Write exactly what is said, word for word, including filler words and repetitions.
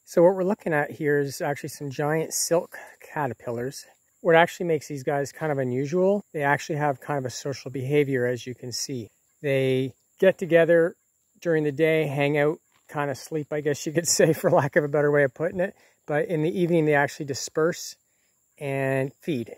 So what we're looking at here is actually some giant silk caterpillars. What actually makes these guys kind of unusual, they actually have kind of a social behavior, as you can see. They get together during the day, hang out, kind of sleep, I guess you could say, for lack of a better way of putting it. But in the evening, they actually disperse and feed.